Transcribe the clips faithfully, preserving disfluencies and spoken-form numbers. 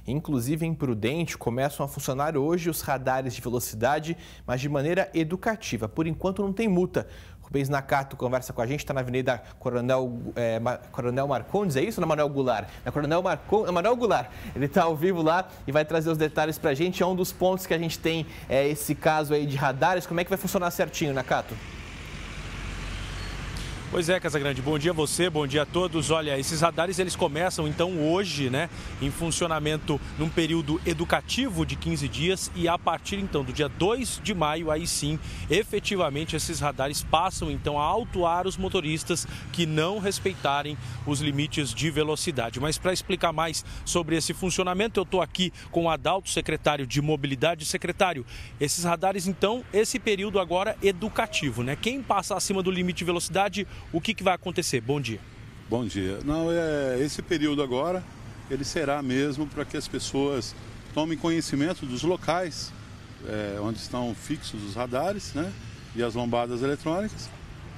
inclusive em Prudente, começam a funcionar hoje os radares de velocidade, mas de maneira educativa. Por enquanto não tem multa. Rubens Nakato conversa com a gente, está na Avenida Coronel, é, Coronel Marcondes, é isso? Na Manuel Goulart? Na Coronel Marco, na Manuel Goulart. Ele está ao vivo lá e vai trazer os detalhes para a gente. É um dos pontos que a gente tem é, esse caso aí de radares. Como é que vai funcionar certinho, Nakato? Pois é, Casagrande, bom dia a você, bom dia a todos. Olha, esses radares eles começam então hoje, né, em funcionamento num período educativo de quinze dias e a partir então do dia dois de maio, aí sim, efetivamente esses radares passam então a autuar os motoristas que não respeitarem os limites de velocidade. Mas para explicar mais sobre esse funcionamento, eu estou aqui com o Adalto, secretário de Mobilidade. Secretário, esses radares então, esse período agora educativo, né? Quem passa acima do limite de velocidade, o que, que vai acontecer? Bom dia. Bom dia. Não, é, esse período agora, ele será mesmo para que as pessoas tomem conhecimento dos locais é, onde estão fixos os radares, né, e as lombadas eletrônicas,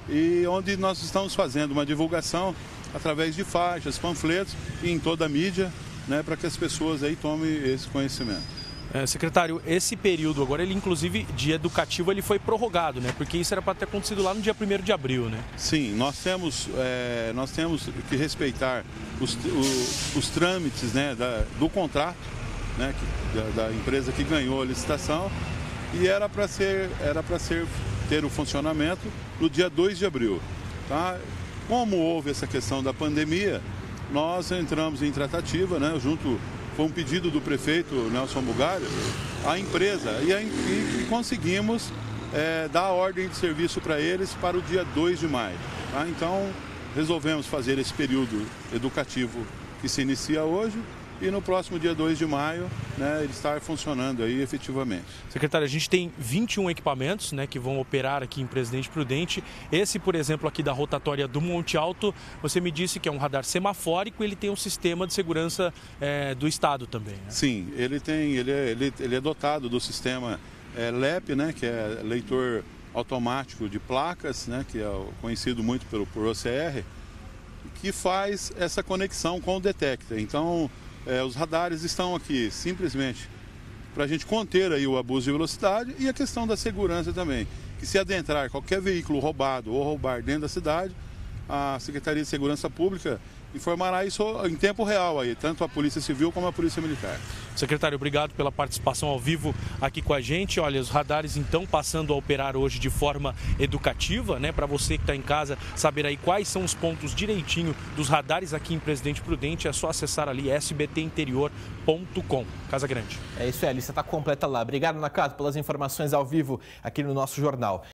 e onde nós estamos fazendo uma divulgação através de faixas, panfletos e em toda a mídia, né, para que as pessoas aí tomem esse conhecimento. É, secretário, esse período agora, ele inclusive de educativo, ele foi prorrogado, né? Porque isso era para ter acontecido lá no dia primeiro de abril, né? Sim, nós temos, é, nós temos que respeitar os, o, os trâmites, né, da, do contrato, né, que, da, da empresa que ganhou a licitação, e era para ser, era para ser, ter o funcionamento no dia dois de abril. Tá? Como houve essa questão da pandemia, nós entramos em tratativa, né, junto... Foi um pedido do prefeito Nelson Bugalho, a empresa, e, a, e conseguimos é, dar a ordem de serviço para eles para o dia dois de maio. Tá? Então, resolvemos fazer esse período educativo que se inicia hoje e no próximo dia dois de maio, né, ele estar funcionando aí efetivamente. Secretário, a gente tem vinte e um equipamentos, né, que vão operar aqui em Presidente Prudente. Esse, por exemplo, aqui da rotatória do Monte Alto, você me disse que é um radar semafórico e ele tem um sistema de segurança é, do Estado também, né? Sim, ele tem, ele é, ele, ele é dotado do sistema é, L E P, né, que é leitor automático de placas, né, que é conhecido muito pelo, por O C R, que faz essa conexão com o detecta. Então, É, os radares estão aqui simplesmente para a gente conter aí o abuso de velocidade e a questão da segurança também. Que se adentrar qualquer veículo roubado ou roubar dentro da cidade, a Secretaria de Segurança Pública informará isso em tempo real aí, tanto a Polícia Civil como a Polícia Militar. Secretário, obrigado pela participação ao vivo aqui com a gente. Olha, os radares então passando a operar hoje de forma educativa, né? Para você que está em casa saber aí quais são os pontos direitinho dos radares aqui em Presidente Prudente, é só acessar ali s b t interior ponto com. Casagrande. É isso aí, a lista está completa lá. Obrigado, Nakato, pelas informações ao vivo aqui no nosso jornal.